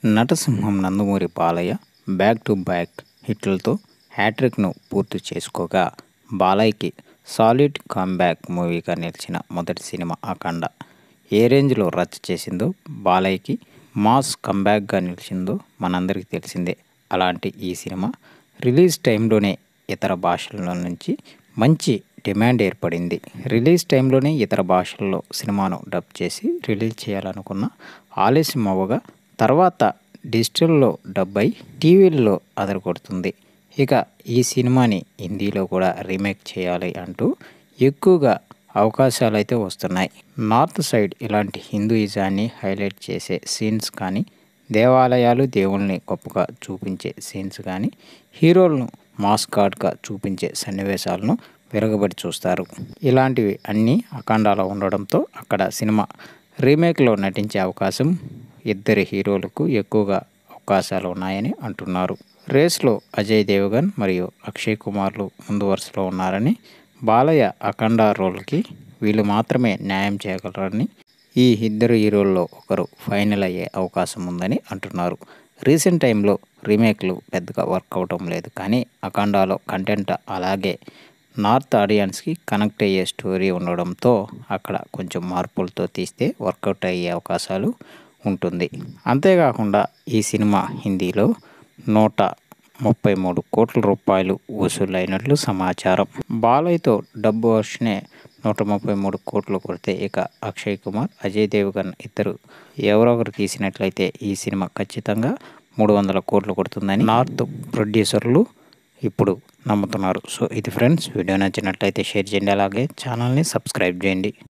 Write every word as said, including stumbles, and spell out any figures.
నటసింహం Nandamuri Balayya back to back హిట్లతో హ్యాట్రిక్ను పూర్తి చేసుకోగా బాలయ్యకి సాలిడ్ కమ్బ్యాక్ మూవీగా నిలిచిన మొదటి సినిమా అఖండ. ఏ రేంజ్లో రచ్చ చేసిందో, బాలయ్యకి మాస్ కమ్బ్యాక్గా నిలిచిందో మనందరికీ తెలిసిందే. అలాంటి ఈ సినిమా రిలీజ్ టైంలోనే ఇతర భాషల నుంచి మంచి డిమాండ్ ఏర్పడింది. రిలీజ్ టైంలోనే ఇతర భాషల్లో సినిమాను డబ్ చేసి రిలీజ్ చేయాలనుకున్న ఆలస్యం అవ్వగా తర్వాత డిజిటల్లో డబ్ అయి టీవీల్లో అదరగొడుతుంది. ఇక ఈ సినిమాని హిందీలో కూడా రీమేక్ చేయాలి అంటూ ఎక్కువగా అవకాశాలు అయితే వస్తున్నాయి. నార్త్ సైడ్ ఇలాంటి హిందూయిజాన్ని హైలైట్ చేసే సీన్స్ కానీ, దేవాలయాలు దేవుల్ని గొప్పగా చూపించే సీన్స్ కానీ, హీరోలను మాస్ గాడ్గా చూపించే సన్నివేశాలను విరగబడి చూస్తారు. ఇలాంటివి అన్నీ అఖండాలో ఉండడంతో అక్కడ సినిమా రీమేక్లో నటించే అవకాశం ఇద్దరి హీరోలకు ఎక్కువగా అవకాశాలు ఉన్నాయని అంటున్నారు. రేస్లో అజయ్ దేవగన్ మరియు అక్షయ్ కుమార్లు ముందు వరుసలో ఉన్నారని, బాలయ్య అఖండ రోల్కి వీళ్ళు మాత్రమే న్యాయం చేయగలరని, ఈ ఇద్దరు హీరోల్లో ఒకరు ఫైనల్ అయ్యే అవకాశం ఉందని అంటున్నారు. రీసెంట్ టైంలో రీమేక్లు పెద్దగా వర్క్ అవటం లేదు, కానీ అఖండాలో కంటెంట్ అలాగే నార్త్ ఆడియన్స్కి కనెక్ట్ అయ్యే స్టోరీ ఉండడంతో అక్కడ కొంచెం మార్పులతో తీస్తే వర్కౌట్ అయ్యే అవకాశాలు ఉంటుంది. అంతేకాకుండా ఈ సినిమా హిందీలో నూట ముప్పై మూడు కోట్ల రూపాయలు వసూలైనట్లు సమాచారం. బాలయ్యతో డబ్ వర్షనే నూట ముప్పై మూడు కోట్లు కొడితే, ఇక అక్షయ్ కుమార్, అజయ్ దేవగన్ ఇద్దరు ఎవరొకరు తీసినట్లయితే ఈ సినిమా ఖచ్చితంగా మూడు వందల కోట్లు కొడుతుందని నార్త్ ప్రొడ్యూసర్లు ఇప్పుడు నమ్ముతున్నారు. సో ఇది ఫ్రెండ్స్, వీడియో నచ్చినట్లయితే షేర్ చేయండి, అలాగే ఛానల్ని సబ్స్క్రైబ్ చేయండి.